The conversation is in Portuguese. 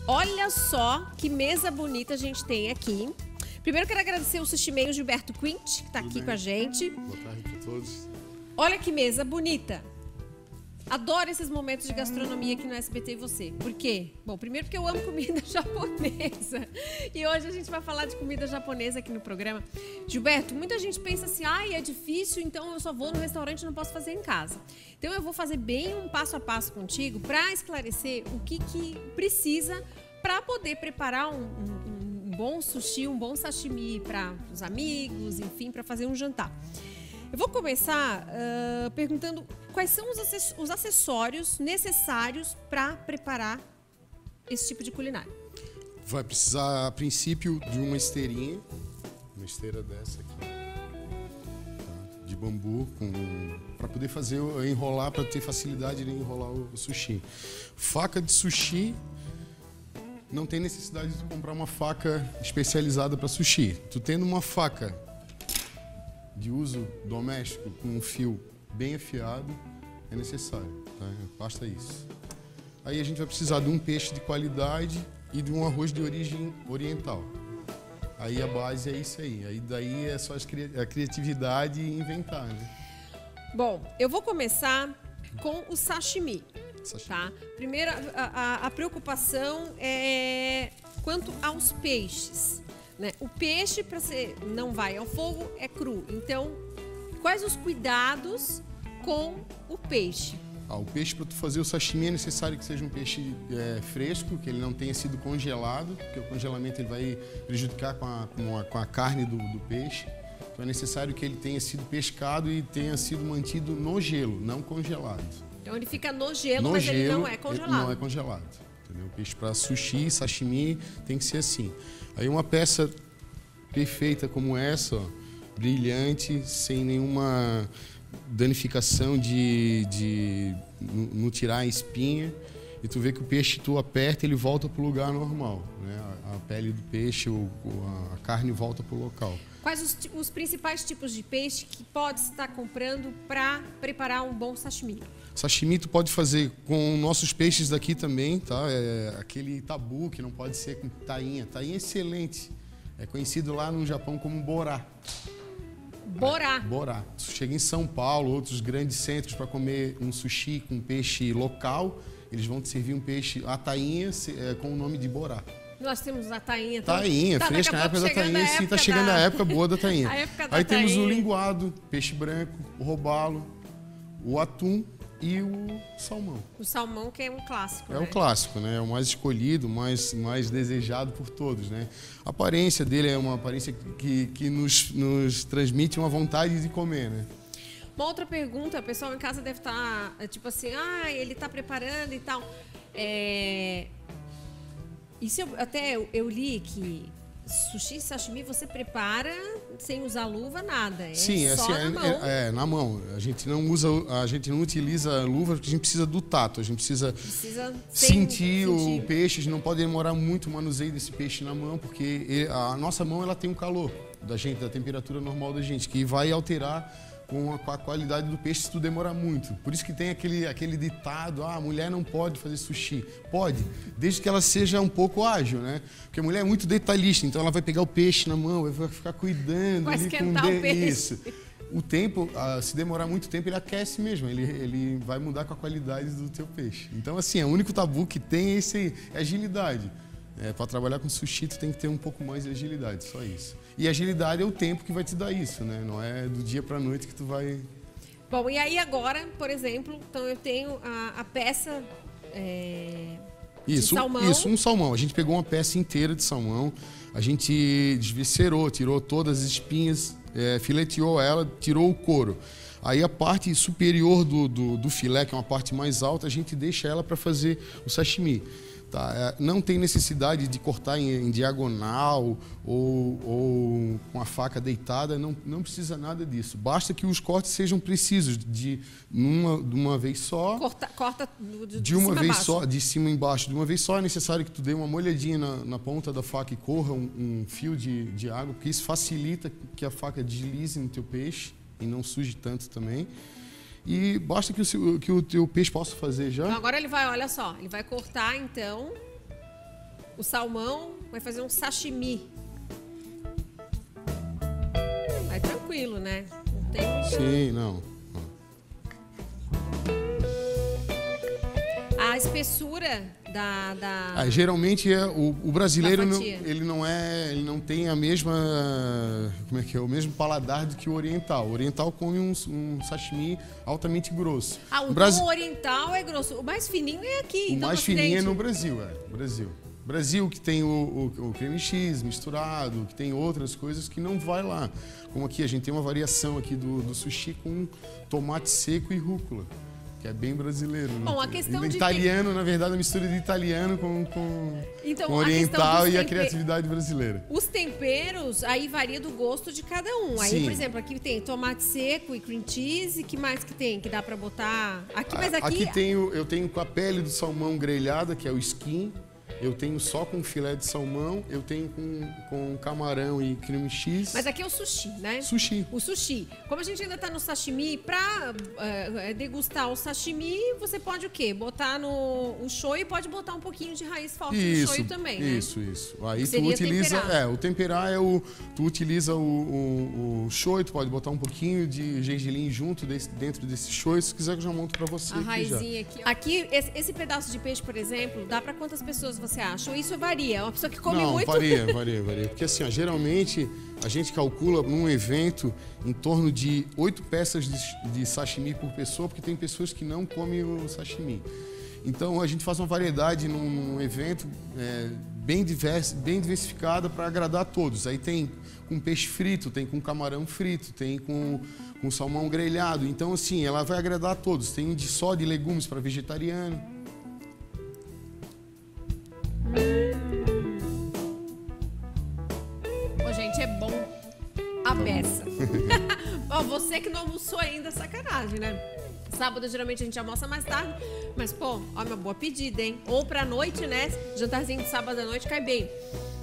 Olha só que mesa bonita a gente tem aqui. Primeiro quero agradecer o Sushi Man, o Gilberto Quint, que está aqui com a gente. Boa tarde para todos. Olha que mesa bonita. Adoro esses momentos de gastronomia aqui no SBT e você. Por quê? Bom, primeiro porque eu amo comida japonesa. E hoje a gente vai falar de comida japonesa aqui no programa. Gilberto, muita gente pensa assim, é difícil, então eu só vou no restaurante e não posso fazer em casa. Então eu vou fazer bem um passo a passo contigo para esclarecer o que precisa para poder preparar um bom sushi, um bom sashimi para os amigos, enfim, para fazer um jantar. Eu vou começar perguntando quais são os acessórios necessários para preparar esse tipo de culinária. Vai precisar, a princípio, de uma esteirinha, uma esteira dessa aqui, tá? De bambu, para poder fazer, enrolar, para ter facilidade de enrolar o sushi. Faca de sushi, não tem necessidade de comprar uma faca especializada para sushi. Tu tendo uma faca de uso doméstico com um fio bem afiado é necessário, tá? Basta isso. Aí a gente vai precisar de um peixe de qualidade e de um arroz de origem oriental. Aí a base é isso aí. Aí daí é só a criatividade e inventar, né? Bom, eu vou começar com o sashimi. Tá? Primeiro, a preocupação é quanto aos peixes. Né? O peixe, para ser não vai ao fogo, é cru. Então, quais os cuidados com o peixe? O peixe, para tu fazer o sashimi, é necessário que seja um peixe fresco, que ele não tenha sido congelado, porque o congelamento ele vai prejudicar com a carne do peixe. Então, é necessário que ele tenha sido pescado e tenha sido mantido no gelo, não congelado. Então, ele fica no gelo, mas ele não é congelado. Não é congelado. Entendeu? O peixe para sushi, sashimi, tem que ser assim. Aí uma peça perfeita como essa, ó, brilhante, sem nenhuma danificação não tirar a espinha, e tu vê que o peixe, tu aperta, ele volta para o lugar normal, né? A pele do peixe, a carne volta para o local. Quais os principais tipos de peixe que pode estar comprando para preparar um bom sashimi? Sashimi tu pode fazer com nossos peixes daqui também, tá? Aquele tabu que não pode ser com tainha. Tainha é excelente. É conhecido lá no Japão como borá. Borá? Borá. Tu chega em São Paulo, outros grandes centros para comer um sushi com peixe local, eles vão te servir um peixe, a tainha com o nome de borá. Nós temos a tainha. Tainha, fresca, na época da tainha, sim, tá chegando a época boa da tainha. Aí temos o linguado, peixe branco, o robalo, o atum e o salmão. O salmão, que é um clássico, né? É o clássico, né? É o mais escolhido, mais desejado por todos, né? A aparência dele é uma aparência que nos transmite uma vontade de comer, né? Uma outra pergunta, o pessoal em casa deve estar, tipo assim, ele está preparando e tal. Isso eu li que sushi e sashimi você prepara sem usar luva, nada. Sim, só na mão. Na mão. A gente não utiliza luva porque a gente precisa do tato. A gente precisa sentir o peixe. A gente não pode demorar muito o manuseio desse peixe na mão, porque a nossa mão ela tem um calor da gente, da temperatura normal da gente, que vai alterar com a qualidade do peixe se tu demorar muito. Por isso que tem aquele ditado, a mulher não pode fazer sushi. Pode, desde que ela seja um pouco ágil, né? Porque a mulher é muito detalhista, então ela vai pegar o peixe na mão, vai ficar cuidando. Vai esquentar o peixe. Isso. O tempo, se demorar muito tempo, ele aquece mesmo, ele vai mudar com a qualidade do teu peixe. Então, assim, o único tabu que tem é esse aí, é agilidade. Para trabalhar com sushi, tu tem que ter um pouco mais de agilidade, só isso. E agilidade é o tempo que vai te dar isso, né? Não é do dia para a noite que tu vai... Bom, e aí agora, por exemplo, então eu tenho a peça de salmão. Isso, um salmão. A gente pegou uma peça inteira de salmão, a gente desviscerou, tirou todas as espinhas, fileteou ela, tirou o couro. Aí a parte superior do filé, que é uma parte mais alta, a gente deixa ela para fazer o sashimi. Tá? Não tem necessidade de cortar em diagonal ou com a faca deitada, não precisa nada disso. Basta que os cortes sejam precisos, de uma vez só. Corta de uma vez só, de cima e embaixo. De uma vez só é necessário que tu dê uma molhadinha na ponta da faca e corra um fio de água, porque isso facilita que a faca deslize no teu peixe e não suje tanto também. E basta que o teu peixe possa fazer já. Então agora ele vai, olha só, ele vai cortar então o salmão, vai fazer um sashimi. Vai tranquilo, né? Não tem muito... Sim, não. A espessura da... geralmente o brasileiro da não, fatia. ele não tem a mesma, como é que é, o mesmo paladar do que o oriental. O oriental come um sashimi altamente grosso. O oriental é grosso. O mais fininho é aqui. O então, mais no fininho é Ocidente. no Brasil, Brasil que tem o creme X misturado, que tem outras coisas que não vai lá. Como aqui, a gente tem uma variação aqui do sushi com tomate seco e rúcula, que é bem brasileiro. Bom, a questão de italiano, na verdade, a mistura de italiano com Então, oriental e a criatividade brasileira. Os temperos, aí varia do gosto de cada um. Aí, Sim. por exemplo, aqui tem tomate seco e cream cheese. Que mais que tem? Que dá pra botar? Aqui, mas aqui... Eu tenho com a pele do salmão grelhada, que é o skin. Eu tenho só com filé de salmão, eu tenho com camarão e creme X. Mas aqui é o sushi, né? Sushi. O sushi. Como a gente ainda tá no sashimi, pra degustar o sashimi, você pode o quê? Botar o shoyu e pode botar um pouquinho de raiz forte no shoyu também, né? Isso. Aí tu Seria utiliza... temperar. O temperar tu utiliza o shoyu, tu pode botar um pouquinho de gergelim junto dentro desse shoyu. Se quiser, eu já monto pra você A aqui raizinha aqui. Aqui, esse pedaço de peixe, por exemplo, dá pra quantas pessoas você acha? Ou isso varia? Uma pessoa que come Não, muito... varia. Porque assim, geralmente a gente calcula num evento em torno de 8 peças de sashimi por pessoa, porque tem pessoas que não comem o sashimi. Então a gente faz uma variedade num evento bem diversificada para agradar a todos. Aí tem com peixe frito, tem com camarão frito, tem com salmão grelhado. Então assim, ela vai agradar a todos. Tem só de legumes para vegetariano. Ô, gente, é bom a beça. Ó, você que não almoçou ainda, sacanagem, né? Sábado, geralmente, a gente almoça mais tarde. Mas, pô, ó, uma boa pedida, hein? Ou pra noite, né? Jantarzinho de sábado à noite cai bem.